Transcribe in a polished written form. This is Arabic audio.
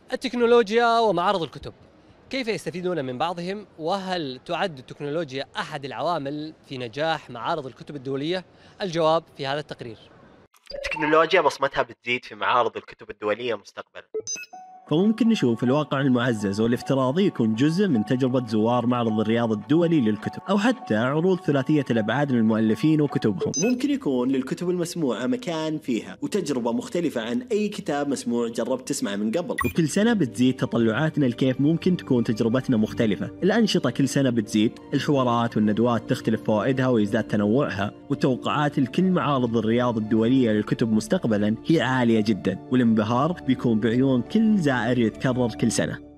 التكنولوجيا ومعارض الكتب، كيف يستفيدون من بعضهم؟ وهل تعد التكنولوجيا أحد العوامل في نجاح معارض الكتب الدولية؟ الجواب في هذا التقرير. التكنولوجيا بصمتها بتزيد في معارض الكتب الدولية مستقبلا. فممكن نشوف الواقع المعزز والافتراضي يكون جزء من تجربة زوار معرض الرياض الدولي للكتب، أو حتى عروض ثلاثية الأبعاد للمؤلفين وكتبهم. ممكن يكون للكتب المسموعة مكان فيها وتجربة مختلفة عن أي كتاب مسموع جربت تسمع من قبل. وكل سنة بتزيد تطلعاتنا لكيف ممكن تكون تجربتنا مختلفة. الأنشطة كل سنة بتزيد، الحوارات والندوات تختلف فوائدها ويزداد تنوعها، والتوقعات لكل معارض الرياض الدولية للكتب مستقبلا هي عالية جدا، والانبهار بيكون بعيون كل زائر يتكرر كل سنة.